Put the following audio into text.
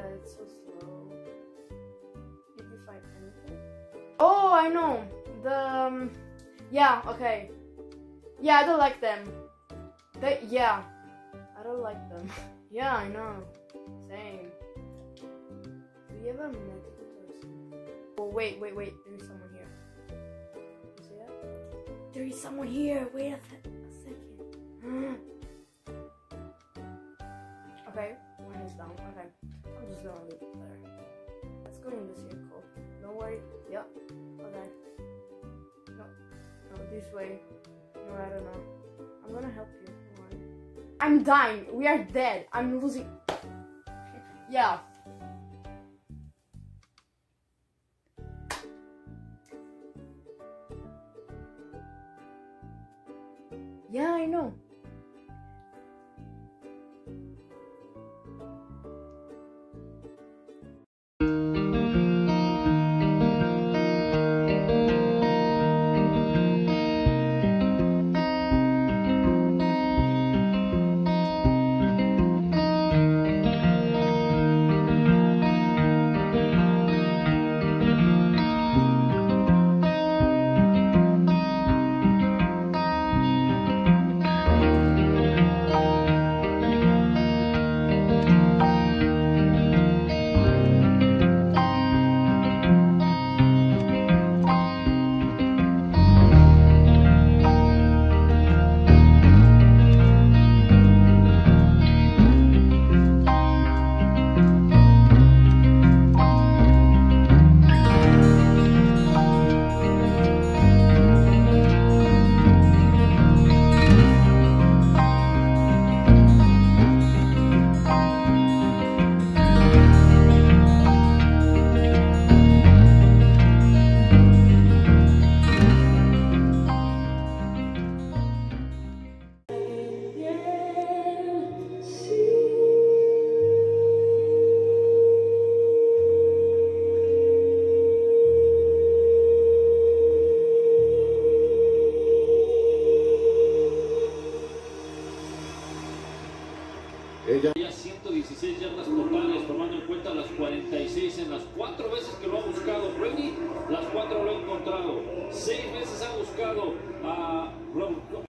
it's so slow. Did you find anything? Oh, I know. Yeah, okay. Yeah, I don't like them. Yeah. I don't like them. Yeah, I know. Same. Do you have a medical person? Oh, wait. There is someone here. You see that? There is someone here. Wait a second. Okay, one is down. Okay. I'm just gonna leave it there. Let's go in the circle. Don't worry. Yep. Okay. No, this way. No, I don't know. I'm gonna help you. Come on. I'm dying. We are dead. I'm losing. Yeah. Yeah, I know. Ya 116 yardas totales, tomando en cuenta las 46 en las 4 veces que lo ha buscado Brady, las 4 lo ha encontrado. 6 veces ha buscado a Rob.